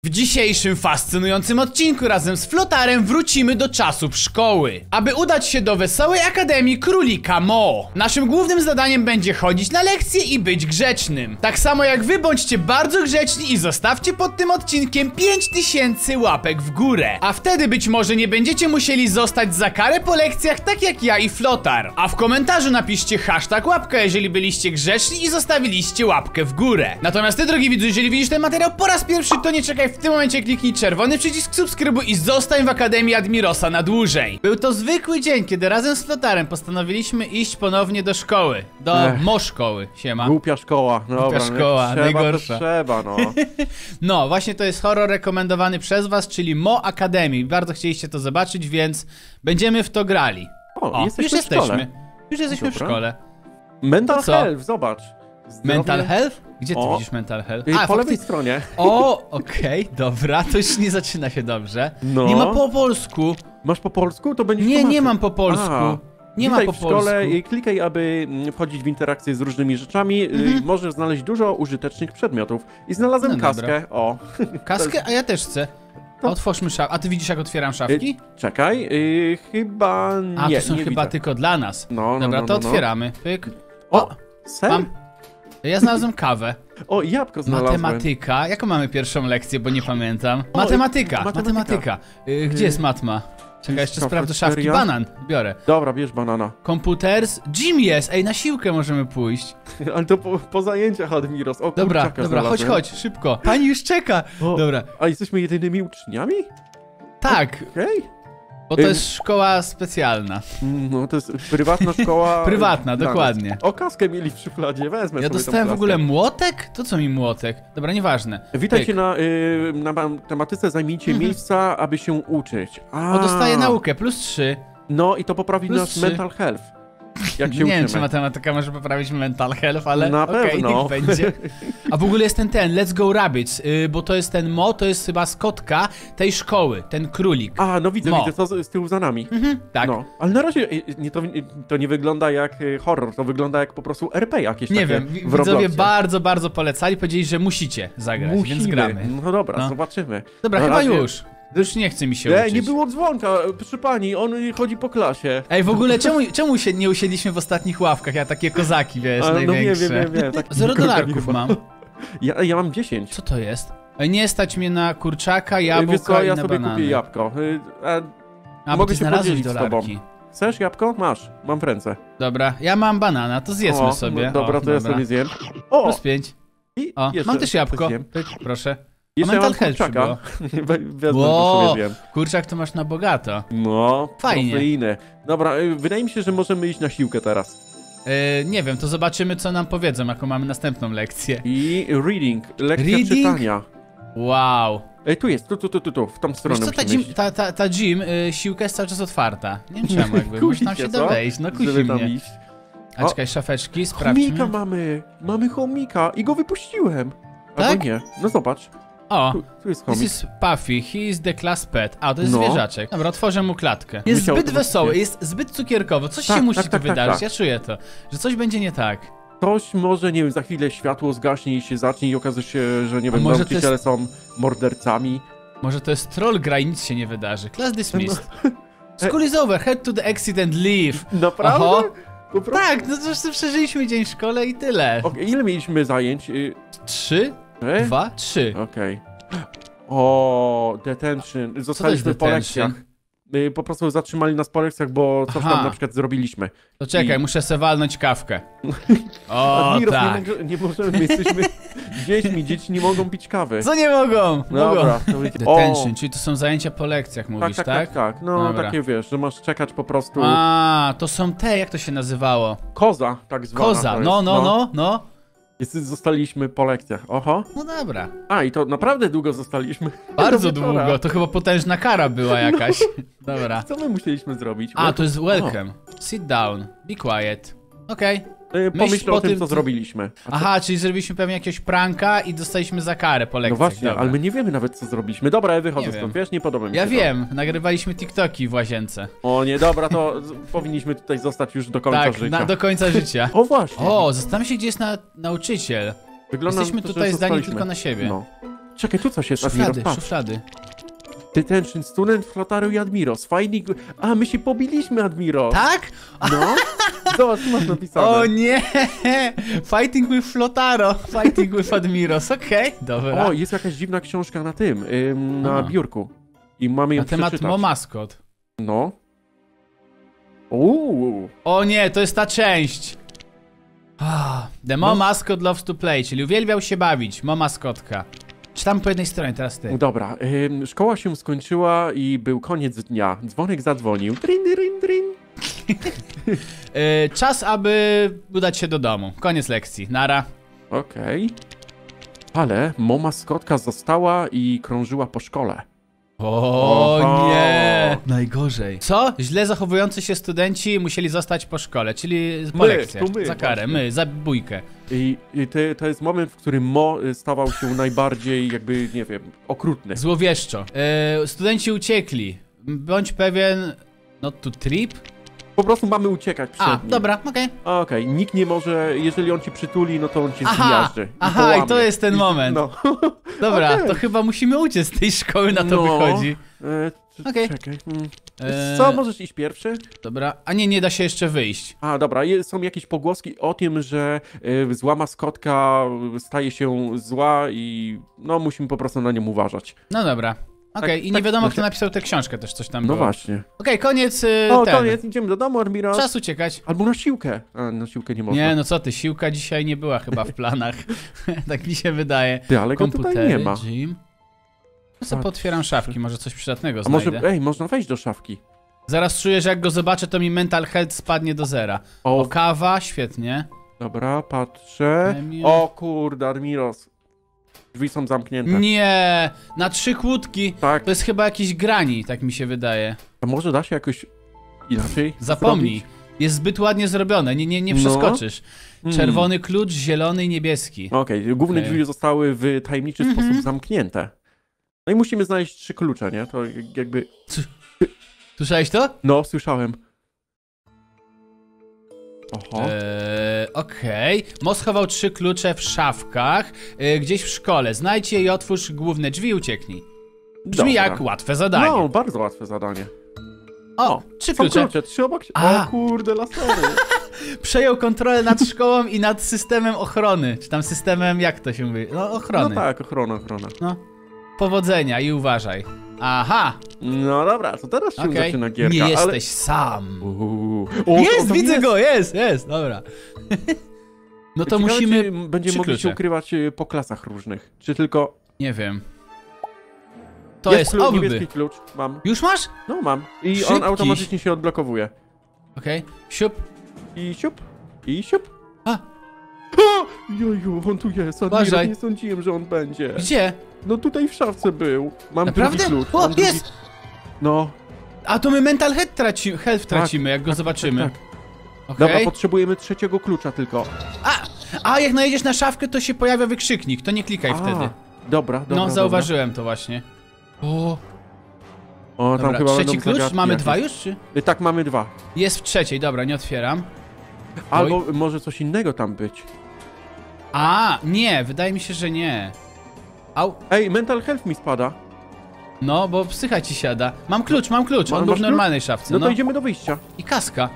W dzisiejszym fascynującym odcinku razem z Flotarem wrócimy do czasów szkoły, aby udać się do Wesołej Akademii Królika Mo. Naszym głównym zadaniem będzie chodzić na lekcje i być grzecznym. Tak samo jak wy bądźcie bardzo grzeczni i zostawcie pod tym odcinkiem 5000 łapek w górę. A wtedy być może nie będziecie musieli zostać za karę po lekcjach tak jak ja i Flotar. A w komentarzu napiszcie #łapka, jeżeli byliście grzeczni i zostawiliście łapkę w górę. Natomiast ty, drogi widzu, jeżeli widzisz ten materiał po raz pierwszy, to nie czekaj, w tym momencie kliknij czerwony przycisk subskrybuj i zostań w Akademii Admirosa na dłużej. Był to zwykły dzień, kiedy razem z Flotarem postanowiliśmy iść ponownie do szkoły. Do szkoły. Siema. Głupia szkoła. No Głupia dobra, szkoła, najgorsza. Trzeba, no. No, właśnie to jest horror rekomendowany przez was, czyli Mo Academy. Bardzo chcieliście to zobaczyć, więc będziemy w to grali. O, już jesteśmy. Już jesteśmy w szkole. Mental Health, zobacz. Zdrowie... Mental Health? Gdzie ty widzisz Mental Health? Po lewej stronie. O, okej, dobra, to już nie zaczyna się dobrze. No. Nie ma po polsku. Masz po polsku? To będziesz Nie mam po polsku. Nie ma po polsku. w szkole i klikaj, aby wchodzić w interakcję z różnymi rzeczami. Możesz znaleźć dużo użytecznych przedmiotów. I znalazłem kaskę. Dobra. O. Kaskę? A ja też chcę. Otwórzmy szafkę. A ty widzisz, jak otwieram szafki? Czekaj, chyba nie. A, to są nie chyba widzę. tylko dla nas. No, dobra, to otwieramy. Pyk. O, ser? Ja znalazłem kawę. O, jabłko znalazłem. Matematyka. Jaką mamy pierwszą lekcję, bo nie pamiętam. Matematyka. Gdzie jest matma? Czekaj, jeszcze sprawdzę szafki. Banan biorę. Dobra, bierz banana. Komputers. Gym jest. Ej, na siłkę możemy pójść. Ale to po zajęciach, Admiros. O, dobra, chodź, szybko. Pani już czeka. Dobra. A jesteśmy jedynymi uczniami? Tak. Okej. Bo to jest szkoła specjalna. No, to jest prywatna szkoła. Prywatna, dokładnie. O, kaskę mieli w szufladzie, wezmę. Ja dostałem w ogóle młotek? To co mi młotek? Dobra, nieważne. Witajcie na tematyce, zajmijcie miejsca, aby się uczyć. O, dostaję naukę, +3. No i to poprawi nasz mental health. Jak się nie wiem, czy matematyka może poprawić mental health, ale okej, niech będzie. A w ogóle jest ten Let's Go Rabbits, bo to jest ten Mo, to jest chyba skotka tej szkoły, ten królik. A, no widzę, to z tyłu za nami. Tak. No, ale na razie to nie wygląda jak horror, to wygląda jak po prostu RP jakieś. Nie wiem, widzowie bardzo polecali, powiedzieli, że musicie zagrać, więc gramy. No dobra, zobaczymy. Dobra, chyba już. Już nie chce mi się uczyć. Nie było dzwonka, proszę pani, on chodzi po klasie. Ej, w ogóle czemu się nie usiedliśmy w ostatnich ławkach? Ja takie kozaki, wiesz, największe. No wiem. Tak, $0 mam. Ja mam 10. Co to jest? Ej, nie stać mnie na kurczaka, jabłko i ja na sobie banany. kupię jabłko. Bo ty znalazłeś dolarki. Chcesz jabłko? Masz, mam w ręce. Dobra, ja mam banana, to zjedzmy sobie. No, dobra, to ja sobie zjem. O! +5. O, mam też jabłko. Proszę. Jeszcze mental health przybyło. Wezmę, kurczak to masz na bogato. No, fajnie. Proteiny. Dobra, wydaje mi się, że możemy iść na siłkę teraz. Nie wiem, to zobaczymy, co nam powiedzą, jaką mamy następną lekcję. I lekcja czytania. Wow. Ej, tu jest, tu, w tą stronę. Wiesz co, ta gym, siłka jest cały czas otwarta. Nie wiem czemu, jakby, może tam się dowejść, no kusi mnie. A czekaj, szafeczki, sprawdźmy. Chomika mamy chomika i go wypuściłem. Tak? Albo nie, no zobacz. O, tu jest chomik. This is Puffy, he is the class pet. A, to jest zwierzaczek. Dobra, otworzę mu klatkę. Jest zbyt wesoły, jest zbyt cukierkowo. Coś się musi tu wydarzyć, ja czuję to. Że coś będzie nie tak. Ktoś może, nie wiem, za chwilę światło zgaśnie i się zacznie i okaże się, że nie wiem, nauczyciele są mordercami. Może to jest troll gra i nic się nie wydarzy. Class dismissed. School is over, head to the exit and leave. Naprawdę? Tak, no to przeżyliśmy dzień w szkole i tyle. Ile mieliśmy zajęć? 3? 2? 3. Okej. O, detention. Zostaliśmy po lekcjach. Po prostu zatrzymali nas po lekcjach, bo coś tam na przykład zrobiliśmy. To czekaj, muszę se walnąć kawkę. O, Admiros, tak. Nie możemy, my jesteśmy dziećmi, dzieci nie mogą pić kawy. Co nie mogą? Dobra, to detention, czyli to są zajęcia po lekcjach, mówisz, tak? Tak. No, takie wiesz, że masz czekać po prostu. A, to są te, jak to się nazywało? Koza, tak zwana. Koza, no. Zostaliśmy po lekcjach, oho. No dobra. A, i to naprawdę długo zostaliśmy. Bardzo długo, to chyba potężna kara była jakaś. Dobra. Co my musieliśmy zrobić? A, to jest welcome. Sit down, be quiet. Okej. Pomyśl o tym, co zrobiliśmy. Aha, czyli zrobiliśmy pewnie jakiegoś pranka i dostaliśmy za karę po lekcjach. No właśnie, ale my nie wiemy nawet, co zrobiliśmy. Dobra, ja wychodzę stąd, wiesz, nie podoba mi się Ja wiem, nagrywaliśmy TikToki w łazience. O nie, dobra, to powinniśmy tutaj zostać już do końca życia. Tak, do końca życia. O właśnie. O, zastanawiam się, gdzie jest nauczyciel. Jesteśmy tutaj zdani tylko na siebie. No. Czekaj, tu coś jest, Admiros, Szuflady, patrz. szuflady. Detention student, Flotaro i Admiros. Finding... A, my się pobiliśmy, Admiros. Tak? No. Zobacz, tu masz napisane. O nie! Fighting with Flotaro, fighting with Admiros, okej, dobra. O, jest jakaś dziwna książka na tym, na Aha. biurku. I mamy ją Na temat przeczytać. Momaskot. No. Uuu. O nie, to jest ta część. The No. Momaskot loves to play, czyli uwielbiał się bawić, Momaskotka. Czytam po jednej stronie, teraz ty. Dobra, szkoła się skończyła i był koniec dnia. Dzwonek zadzwonił. Drin, drin, drin. Czas, aby udać się do domu. Koniec lekcji, nara. Okej. Ale maskotka została i krążyła po szkole. O Oho. nie! Najgorzej. Co? Źle zachowujący się studenci musieli zostać po szkole, czyli po lekcjach. to my, Za karę, właśnie. za bójkę. I to jest moment, w którym Mo stawał się najbardziej jakby, nie wiem, okrutny. Złowieszczo. Studenci uciekli. Bądź pewien... Not to trip? Po prostu mamy uciekać przed nim. Dobra, okej. Okej, nikt nie może, jeżeli on ci przytuli, no to on cię Aha, zmiażdży. aha, połamie. i to jest ten moment. No. Dobra, okej. to chyba musimy uciec z tej szkoły, na to No. wychodzi. Czekaj. E, Co, możesz iść pierwszy? Dobra, a nie da się jeszcze wyjść. A, dobra, są jakieś pogłoski o tym, że zła maskotka staje się zła i no musimy po prostu na nią uważać. No dobra. Okej, i nie tak, wiadomo, no kto napisał tę książkę, też coś tam No było. właśnie. Okej, koniec O, ten. koniec, idziemy do domu, Admiros. Czas uciekać. Albo na siłkę. A, na siłkę nie można. Nie, no co ty, siłka dzisiaj nie była chyba w planach. Tak mi się wydaje. Ty, ale go tutaj nie ma. gym. Ja sobie potwieram szafki, może coś przydatnego A może, znajdę. można wejść do szafki. Zaraz czuję, że jak go zobaczę, to mi mental health spadnie do zera. O, kawa, świetnie. Dobra, patrzę. O kurde, Admiros. Drzwi są zamknięte. Nie, na 3 kłódki. Tak. To jest chyba jakiś grani, tak mi się wydaje. A może da się jakoś inaczej Zapomnij. zrobić? Jest zbyt ładnie zrobione, nie No. przeskoczysz. Czerwony klucz, zielony i niebieski. Okej, główne Okej. drzwi zostały w tajemniczy sposób zamknięte. No i musimy znaleźć 3 klucze, nie? To jakby... Słyszałeś to? No, słyszałem. Oho. Okej. Mo schował 3 klucze w szafkach, gdzieś w szkole. Znajdź je i otwórz główne drzwi i ucieknij. Brzmi Dobra. jak łatwe zadanie. No, bardzo łatwe zadanie. O, 3 Są klucze. klucze, 3 obok... A. O kurde, lasery. Przejął kontrolę nad szkołą i nad systemem ochrony. Czy tam systemem, jak to się mówi? No, No ochrony. tak, ochrona. No. Powodzenia i uważaj. Aha, No dobra, to teraz się okej. zaczyna gierka, Nie ale... jesteś sam. O, Jest, to widzę jest. go, jest, dobra. No to Ciekawe, musimy... czy będziemy 3 mogli się klucze. ukrywać po klasach różnych. Czy tylko... Nie wiem. To jest niebieski obby. klucz, mam. Już masz? No mam. I Szybki. on automatycznie się odblokowuje. Okej. Siup. I siup. I siup. A. Joju, on tu jest. Uważaj. Admiros, nie sądziłem, że on będzie. Gdzie? No tutaj w szafce był. Mam Naprawdę? drugi klucz. O, mam drugi... jest! No. A to my mental health tracimy, jak go zobaczymy. Tak. Okej. Dobra, potrzebujemy 3 klucza tylko. A jak najedziesz na szafkę, to się pojawia wykrzyknik, to nie klikaj wtedy. Dobra. No, zauważyłem to właśnie. O, O, tam dobra, chyba trzeci będą klucz? zagadki Mamy jakieś. 2 już, czy? Tak, mamy 2. Jest w trzeciej, dobra, nie otwieram. Albo może coś innego tam być. A, nie, wydaje mi się, że nie. Au. Ej, mental health mi spada. No, bo psycha ci siada. Mam klucz, on był w masz klucz? normalnej szafce, No no. to idziemy do wyjścia. I kaska.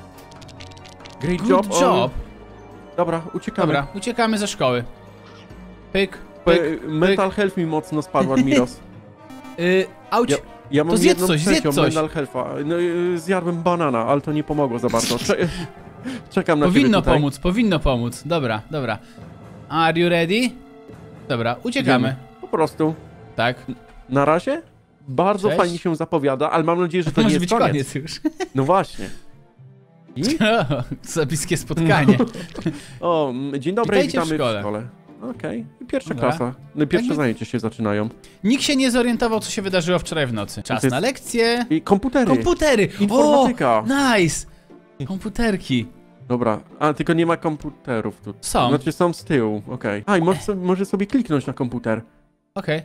Great Good job. job. Dobra, uciekamy. Dobra, uciekamy ze szkoły. Pyk, E, pyk, Mental health mi mocno spadł, Admiros. Auć. Ja mam To zjedz jedną coś, zjedz trzecią coś. mental health'a. No, zjadłem banana, ale to nie pomogło za bardzo. Czekam na ciebie Powinno tutaj. powinno pomóc. Dobra, dobra. Are you ready? Dobra, uciekamy. Idziemy. Po prostu. Tak. Na razie bardzo Cześć. fajnie się zapowiada, ale mam nadzieję, że to nie Może jest być koniec. koniec już. No właśnie. I? Za bliskie spotkanie. O, dzień dobry, Witajcie w witamy szkole. w szkole. Okej, pierwsza Dobra. klasa. No i pierwsze Jakby- zajęcia się zaczynają. Nikt się nie zorientował, co się wydarzyło wczoraj w nocy. Czas To jest- na lekcje. I komputery. Komputery! Informatyka. O, nice! Komputerki. Dobra, a tylko nie ma komputerów tu. Są. Znaczy są z tyłu, okej. A i może sobie kliknąć na komputer. Okej.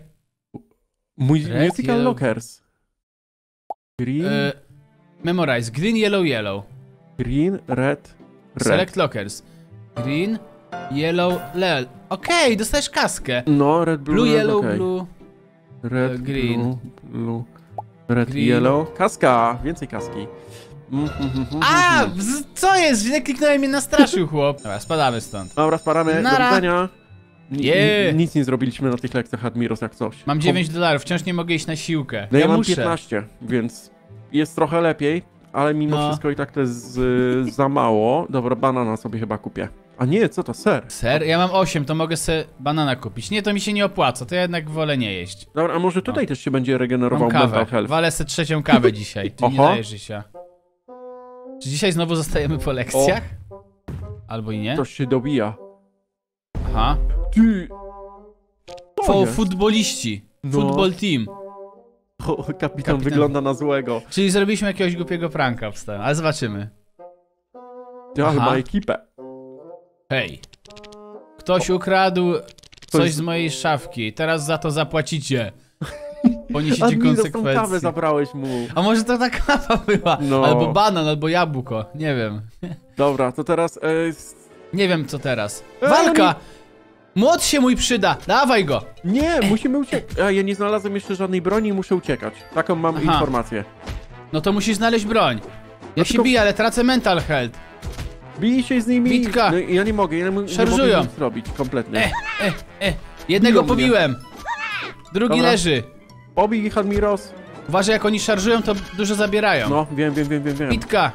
Red, Musical yellow. Lockers. Green, Memorize. Green, yellow, yellow. green, red, red. Select lockers. Green, Yellow, lel. Okej, dostajesz kaskę. No, red, blue, Blue, red, yellow, okej. blue. Red, green. blue, red, Green. yellow. Kaska, więcej kaski. A, co jest? Źle kliknąłem, mnie nastraszył chłop. Dobra, spadamy stąd. Dobra, sparamy, do Nara. widzenia. Yeah. Nic nie zrobiliśmy na tych lekcjach Admiros jak coś. Mam $9, wciąż nie mogę iść na siłkę. No ja mam muszę. 15, więc jest trochę lepiej, ale mimo No. wszystko i tak to jest za mało. Dobra, banana sobie chyba kupię. A nie, co to, ser? Ser? Ja mam 8, to mogę sobie banana kupić. Nie, to mi się nie opłaca, to ja jednak wolę nie jeść. Dobra, a może tutaj też się będzie regenerował Mam mental kawę. health? Walę sobie trzecią kawę dzisiaj. Ty nie Oho. dajesz życia. Czy dzisiaj znowu zostajemy po lekcjach? Albo i nie? Ktoś się dobija. Aha. Ty! Co jest? Futboliści. No. Football team. O, kapitan Kapitan. wygląda na złego. Czyli zrobiliśmy jakiegoś głupiego pranka wstałem, ale zobaczymy. Ja Aha. chyba ekipę. Hej. Ktoś ukradł coś z mojej szafki. Teraz za to zapłacicie. Poniesiecie Admiros, tą kawę konsekwencje. zabrałeś mu. A może to ta kawa była? No. Albo banan, albo jabłko. Nie wiem. Dobra, to teraz... Nie wiem co teraz. Walka! Młot się mój przyda. Dawaj go. Nie, musimy uciekać. Ja nie znalazłem jeszcze żadnej broni i muszę uciekać. Taką mam Aha. informację. No to musisz znaleźć broń. Ja się tylko- biję, ale tracę mental health. Bij się z nimi. Bitka. No, ja nie mogę, ja nie mogę Szarżują. nic zrobić kompletnie. Jednego Biją mnie. pobiłem. Drugi Dobra. leży. Pobij ich, Admiros. Uważaj, jak oni szarżują, to dużo zabierają. No, wiem. Bitka.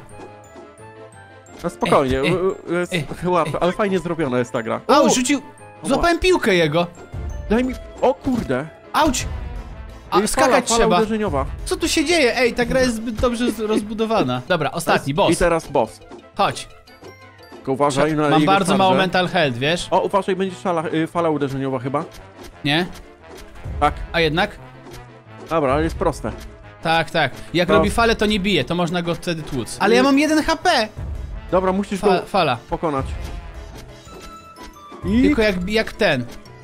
No spokojnie, jest ej, łatwe, ale fajnie zrobiona jest ta gra. Au, rzucił. Złapałem piłkę jego. Daj mi... O kurde. Auć. A, Ej, skakać fala trzeba. uderzeniowa. Co tu się dzieje? Ej, ta gra jest zbyt dobrze rozbudowana. Dobra, ostatni, I boss. teraz boss. Chodź. Tylko uważaj na Mam jego bardzo mało charge. mental health, wiesz? O, uważaj, będzie fala uderzeniowa chyba. Nie? Tak. A jednak? Dobra, ale jest proste. Tak, tak. Jak No. robi falę, to nie bije, to można go wtedy tłuc. Ale ja mam 1 HP! Dobra, musisz go Fala. pokonać. I... Tylko jak ten.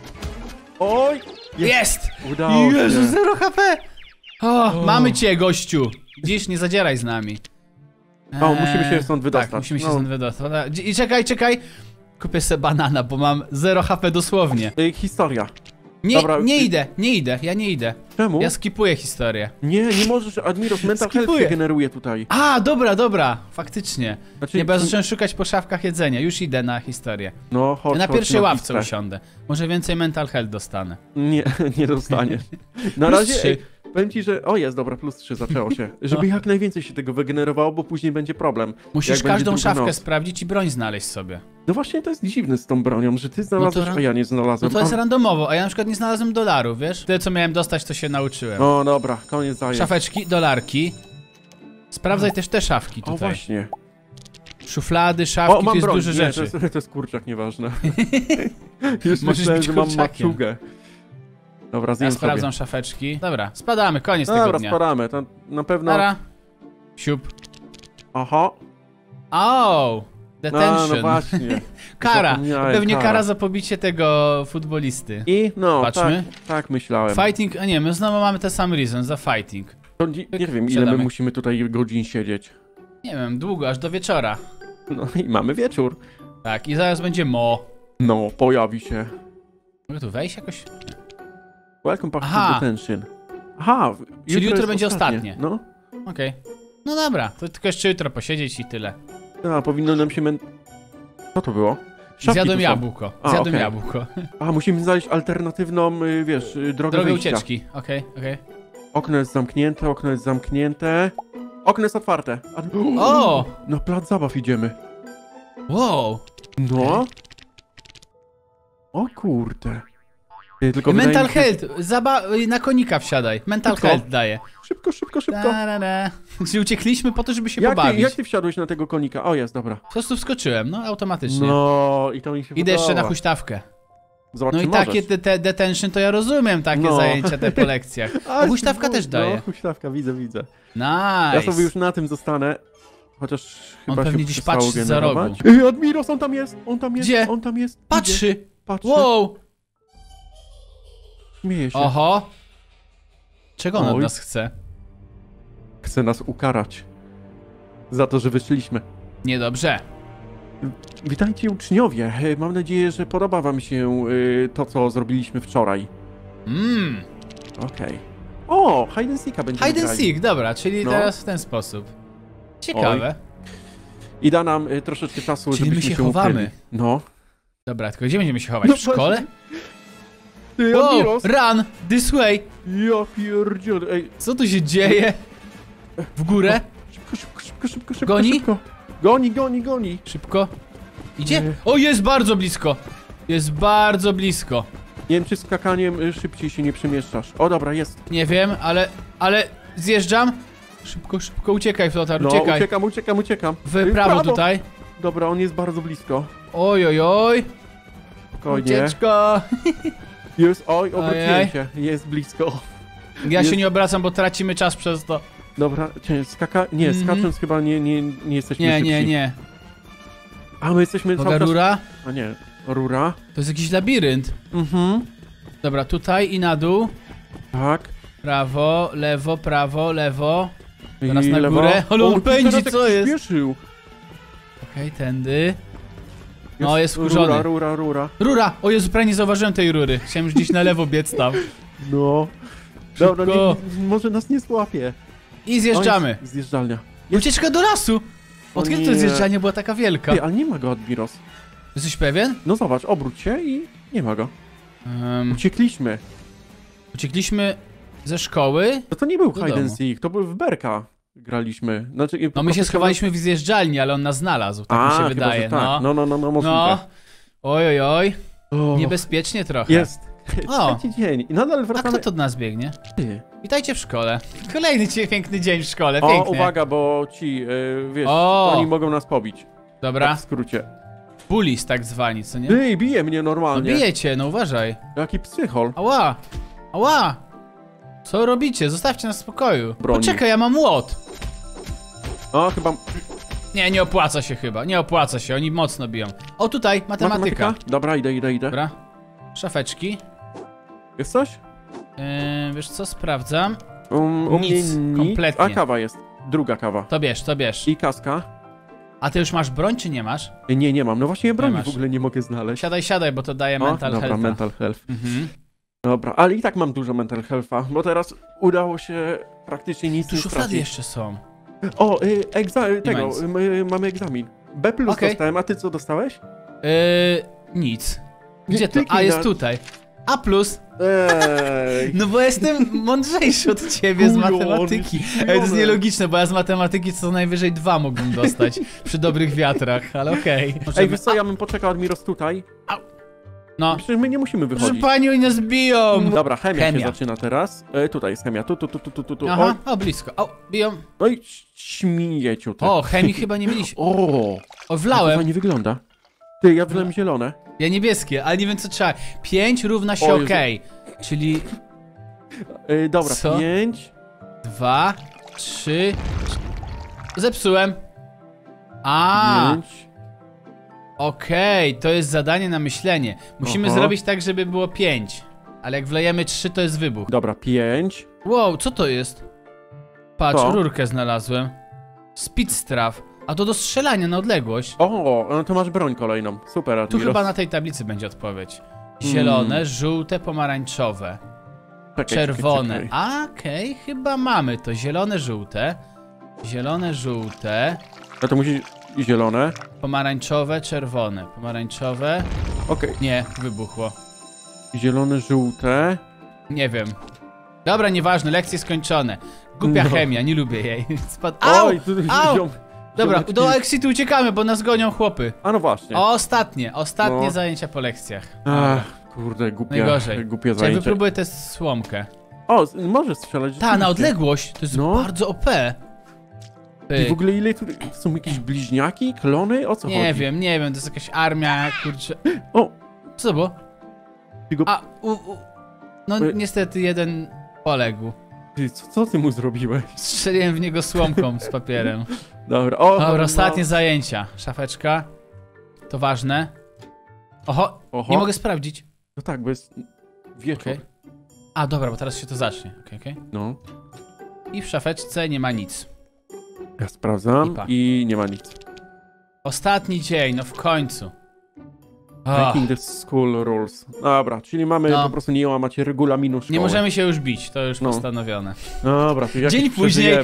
Oj! Jest! Udało Jezu, się. 0 HP! O, mamy cię, gościu. Dziś nie zadzieraj z nami. O, musimy się stąd wydostać. Tak, musimy się No. stąd wydostać. I czekaj. Kupię sobie banana, bo mam 0 HP dosłownie. Historia. Nie, Dobra, nie idę, ja nie idę. Czemu? Ja skipuję historię. Nie możesz, Admiros, mental health Skipuję. się generuje tutaj. A, dobra, faktycznie. Znaczy, Nie, bo ja zacząłem szukać po szafkach jedzenia, już idę na historię. No, chodź, Ja na chodź pierwszej ławce listę. usiądę. Może więcej mental health dostanę. Nie, nie dostaniesz. Na Plus razie, 3. powiem ci, że... O, jest, dobra, plus 3 zaczęło się. Żeby jak najwięcej się tego wygenerowało, bo później będzie problem. Musisz Jak będzie każdą druga szafkę noc. sprawdzić i broń znaleźć sobie. No właśnie, to jest dziwne z tą bronią, że ty znalazłeś, a ja nie No znalazłem. to jest A- randomowo, a ja na przykład nie znalazłem dolarów, wiesz? Tyle co miałem dostać, to się nauczyłem. O, dobra, koniec zajęć. Szafeczki, dolarki. Sprawdzaj też te szafki O, tutaj. właśnie. Szuflady, szafki, O, tu mam jest broń. dużo Nie, rzeczy. to jest kurczak, nieważne. Już Możesz myślałem, być że mam kurczakiem. maczugę. Dobra, Ja zjem sprawdzam sobie. szafeczki. Dobra, spadamy, koniec tego Dobra, dnia. spadamy, to na pewno... Nara. Siup. Aha. O, detention. No właśnie. Kara. Zapomniałem, Pewnie kara za pobicie tego futbolisty. I no, Patrzmy. tak myślałem. Fighting, a nie, my znowu mamy ten sam reason, za fighting. To nie wiem, ile Siadamy. my musimy tutaj godzin siedzieć. Nie wiem, długo, aż do wieczora. No i mamy wieczór. Tak, i zaraz będzie mo. No, pojawi się. Mogę tu wejść jakoś? Welcome back Aha. to detention. Aha, Czyli jutro jest będzie ostatnie. No. Okej. No dobra, to tylko jeszcze jutro posiedzieć i tyle. A, powinno nam się Co to było? Szafki Zjadłem tu są. jabłko. A, Zjadłem okej. jabłko. A, musimy znaleźć alternatywną, wiesz, drogę Drogę wyjścia. ucieczki. Okej. Okno jest zamknięte, okno jest zamknięte. Okno jest otwarte. O! Na plac zabaw idziemy. Wow! No. O kurde. Ty, tylko Mental wydaje mi się- health! Na konika wsiadaj. Mental Szybko. health daje. Szybko. Czyli uciekliśmy po to, żeby się Jak pobawić. ty wsiadłeś na tego konika? O, jest, dobra. Po prostu wskoczyłem, no automatycznie. No, i to mi się Idę jeszcze na podoba. huśtawkę. Zobacz, No czy i takie możesz. te detention to ja rozumiem, takie No. zajęcia te po lekcjach. A, O, huśtawka no, też daje. No, huśtawka, widzę. Nice. Ja sobie już na tym zostanę. Chociaż On chyba pewnie się gdzieś przestało patrzy za generować. rogu. Ej, Admiros, on tam jest! Gdzie? On tam jest! Idzie, Patrzy! patrzy, Wow! śmieje się. Oho! Czego on od Oj. nas chce? Chce nas ukarać. Za to, że wyszliśmy. Niedobrze. Witajcie uczniowie. Mam nadzieję, że podoba wam się to, co zrobiliśmy wczoraj. Okej. O, hide and seeka będziemy Hide and grali. seek, dobra, czyli teraz w ten sposób. Ciekawe. I da nam troszeczkę czasu, Czyli my żebyśmy się się chowamy. ukryli. No. Dobra, tylko gdzie będziemy się chować? W szkole? Ty, Wow, Admiros! run, this way. Ja pierdzielę. Ej, Co tu się dzieje? W górę? szybko. Goni? Szybko. Goni. Szybko. Idzie? Nie. O, jest bardzo blisko. Jest bardzo blisko. Nie wiem, czy skakaniem szybciej się nie przemieszczasz. O, dobra, jest. Nie wiem, ale zjeżdżam. Szybko, uciekaj, Flotar, No, uciekaj. uciekam. W prawo tutaj. Dobra, on jest bardzo blisko. Oj. Spokojnie. Ucieczka. Jest, obróciłem Ojej. się. Jest blisko. Ja Jest. się nie obracam, bo tracimy czas przez to. Dobra, skacząc chyba nie jesteśmy szybsi. Nie. A my jesteśmy Boga cały czas... rura? A nie, rura. To jest jakiś labirynt. Dobra, tutaj i na dół. Tak. Prawo, lewo. Teraz I na lewo. górę. Ale on O, pędzi, teraz tak co jest? przyspieszył. Okej, tędy. No, jest wkurzony. Rura. Rura! O Jezu, prawie nie zauważyłem tej rury. Chciałem już gdzieś na lewo biec tam. No. Szybko. Dobra, może nas nie złapie. I zjeżdżamy. O, jest zjeżdżalnia. Ucieczka do lasu! Od kiedy to nie. zjeżdżalnia była taka wielka? Ty, ale nie ma go, Admiros. Jesteś pewien? No zobacz, obróć się i nie ma go. Uciekliśmy. Uciekliśmy ze szkoły. No to nie był Do hide and domu. seek, to był w Berka graliśmy. Znaczy, No my się schowaliśmy w zjeżdżalni, ale on nas znalazł, tak mi się chyba, wydaje. że tak. No, możliwe. No. Oj. O, Niebezpiecznie trochę. jest. O. Trzeci dzień. I nadal A wracamy... kto to od nas biegnie? Ty. Witajcie w szkole. Kolejny piękny dzień w szkole, O, pięknie. uwaga, bo ci, wiesz, O. oni mogą nas pobić. Dobra, Tak w skrócie. bullies tak zwani, co nie? Ty, bije mnie No normalnie. bijecie, no uważaj. Jaki psychol. Ała! Co robicie? Zostawcie nas w spokoju. Broni. Poczekaj, ja mam młot. O, chyba... Nie opłaca się chyba, nie opłaca się, oni mocno biją. O, tutaj, matematyka. Dobra, idę. Dobra, szafeczki. Jest coś? Wiesz co, sprawdzam. U mnie Nic, kompletnie. A, kawa jest. Druga kawa. To bierz. I kaska. A ty już masz broń, czy nie masz? Nie mam. No właśnie broni masz. w ogóle nie mogę znaleźć. Siadaj, bo to daje mental dobra, health. mental health. Mhm. Dobra, ale i tak mam dużo mental healtha, bo teraz udało się praktycznie nic Tu nie szuflady stracić. jeszcze są. O, nic. mamy egzamin. B+ Okej. dostałem, a ty co dostałeś? Nic. Nie, Gdzie to? kliknij A, jest na- tutaj. A+. Ej. No bo jestem mądrzejszy od ciebie z Kujon, matematyki. Ej, to jest nielogiczne, bo ja z matematyki co najwyżej 2 mógłbym dostać przy dobrych wiatrach, ale okej. Ej, wiesz co, ja bym poczekał, Admiros, tutaj. No, Przecież my nie musimy proszę wychodzić. pani, oni nas biją! Dobra, chemia się Chemia. zaczyna teraz. Tutaj jest chemia, tu. Aha, o, blisko. O, biją. No i śmieciu ty. O, chemii chyba nie mieliśmy. O, O, to wlałem. nie wygląda. Ty, ja wlałem zielone. Ja niebieskie, ale nie wiem co trzeba. 5 równa się O Jezu. okej. Czyli Dobra, Co? 5. 2, 3... Zepsułem. A, 5. okej, to jest zadanie na myślenie. Musimy Aha. zrobić tak, żeby było 5. Ale jak wlejemy 3, to jest wybuch. Dobra, 5. Wow, co to jest? Patrz, Co? rurkę znalazłem. Speedstraw. A to do strzelania na odległość. O, no to masz broń kolejną. Super, Tu Admiros. chyba na tej tablicy będzie odpowiedź. Zielone, żółte, pomarańczowe, Czekaj, czerwone. czekaj. A, okej, chyba mamy to. Zielone, żółte. Zielone, żółte. No to musi zielone. Pomarańczowe, czerwone. Pomarańczowe. Okej. Nie, wybuchło. Zielone, żółte. Nie wiem. Dobra, nieważne, lekcje skończone. Głupia No. chemia, nie lubię jej. Spad... Au! Oj, tu Au! Dobra, ziomeczki. do exitu uciekamy, bo nas gonią chłopy. A no właśnie. Ostatnie No. zajęcia po lekcjach. Ach, kurde, głupie Czyli zajęcie. wypróbuję tę słomkę. O, możesz strzelać. Ta, na rzeczywiście. odległość, to jest No. bardzo OP. I Pyk. w ogóle ile tu są jakieś bliźniaki, klony? O co chodzi? Nie wiem, to jest jakaś armia, kurczę. O, Co to było? ty go... A, no Y- niestety jeden poległ. Ty, co ty mu zrobiłeś? Strzeliłem w niego słomką z papierem. Dobra, o, Dobra, no. ostatnie zajęcia. Szafeczka. To ważne. Oho, Oho. nie mogę sprawdzić. No tak, bo jest wieczór. Okej. A, dobra, bo teraz się to zacznie. Okej. No, I w szafeczce nie ma nic. ja sprawdzam Lipa. i nie ma nic. Ostatni dzień, no w końcu. Breaking the school rules. Dobra, czyli mamy po prostu nie łamać regulaminu szkoły. Nie możemy się już bić, to już postanowione. Dobra, to dzień później.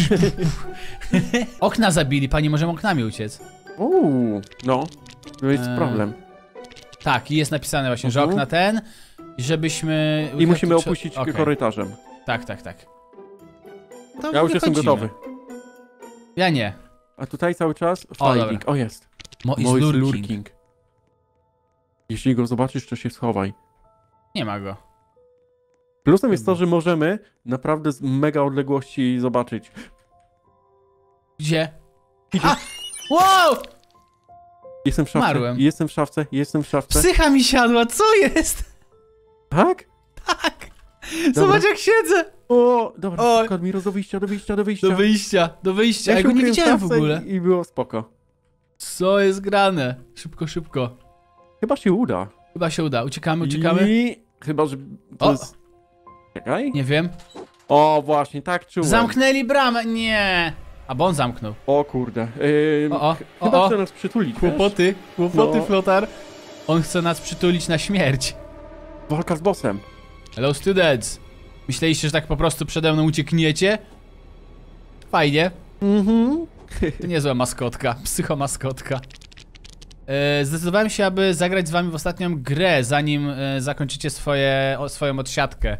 Okna zabili, panie, możemy oknami uciec. No, to jest problem. Tak, i jest napisane właśnie, że okna ten, żebyśmy... I musimy opuścić korytarzem. Tak. To ja już jestem gotowy. Ja nie. A tutaj cały czas fighting. O, jest. Mo is lurking. Jeśli go zobaczysz, to się schowaj. Nie ma go. Plusem jest to, że możemy naprawdę z mega odległości zobaczyć. Gdzie? A! Wow! Jestem w szafce. Marłem. Jestem w szafce. Psycha mi siadła, co jest? Tak? Tak. Zobacz jak siedzę. O, dobra, Admiro, do wyjścia. Do wyjścia. Ja go nie widziałem w ogóle. I było spoko. Co jest grane? Szybko. Chyba się uda. Uciekamy. I... Chyba, że... To jest... Czekaj. Nie wiem. O, właśnie, tak czułem. Zamknęli bramę, nie. A bo on zamknął. O kurde. Chyba chce nas przytulić, Kłopoty, Flotar. On chce nas przytulić na śmierć. Walka z bossem. Hello students. Myśleliście, że tak po prostu przede mną uciekniecie? Fajnie. To niezła maskotka, psychomaskotka. Zdecydowałem się, aby zagrać z wami w ostatnią grę, zanim zakończycie swoją odsiadkę.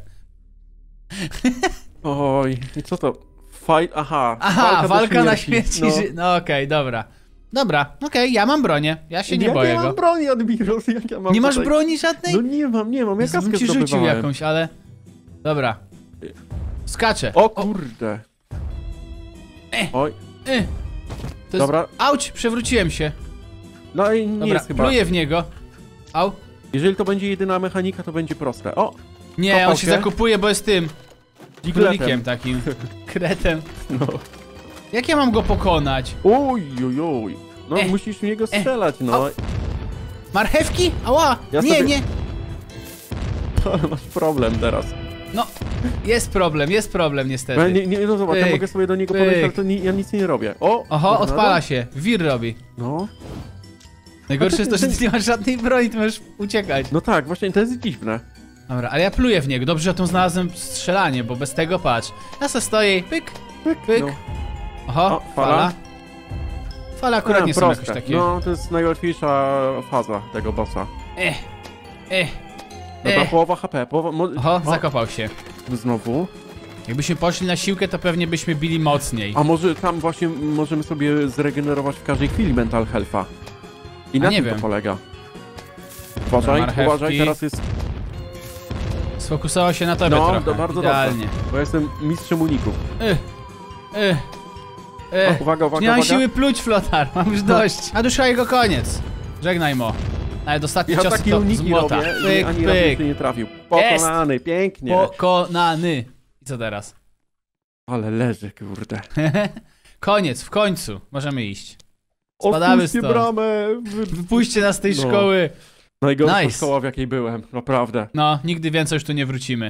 Oj, i co to? Fight, aha, walka na śmierci. No okej, dobra. Okej, ja mam bronię. Ja się nie boję go. Ja mam broni, Admiros, jak ja mam Nie masz broni żadnej? No nie mam, ja kaskę ci rzucił jakąś, ale... Dobra. Skaczę. O kurde. Oj. To jest... Dobra. Auć, przewróciłem się. No i nie jest chyba. Pluję w niego. Au. Jeżeli to będzie jedyna mechanika, to będzie proste. O! Nie, on się zakupuje, bo jest tym. Królikiem takim. Kretem. No. Jak ja mam go pokonać? Oj. No musisz w niego strzelać, no. Marchewki? Ała! Ja nie, sobie... nie. Ale masz problem teraz. No, jest problem niestety. No zobacz, ja mogę sobie do niego podejść, ale to ja nic nie robię. Oho, odpala się. Wir robi. No. Najgorsze jest to, że ty nie masz żadnej broni, ty możesz uciekać. No tak, właśnie to jest dziwne. Dobra, ale ja pluję w niego. Dobrze, że tu znalazłem strzelanie, bo bez tego patrz. Ja se stoję, pyk. No. Oho, fala. Fala akurat nie są jakoś takie. No, to jest najłatwiejsza faza tego bossa. Dobra, połowa HP, Oho, zakopał się. Znowu. Jakbyśmy poszli na siłkę, to pewnie byśmy bili mocniej. A może tam właśnie możemy sobie zregenerować w każdej chwili mental health'a. I na tym to polega. Uważaj, teraz jest... Sfokusował się na tobie trochę. No, bardzo idealnie. dobrze, bo jestem mistrzem uników. Uwaga. Nie mam siły pluć, Flotar, mam już dość. A dusza jego koniec. Żegnaj, Mo. Nawet ostatni cios to z młota. Pyk, ani razu nie trafił. Pokonany, pięknie. Pokonany. I co teraz? Ale leży, kurde. Koniec, w końcu. Możemy iść. Spadamy stąd. bramę. Wypuśćcie nas z tej szkoły. Najgorsza szkoła, w jakiej byłem, naprawdę. No, nigdy więcej już tu nie wrócimy.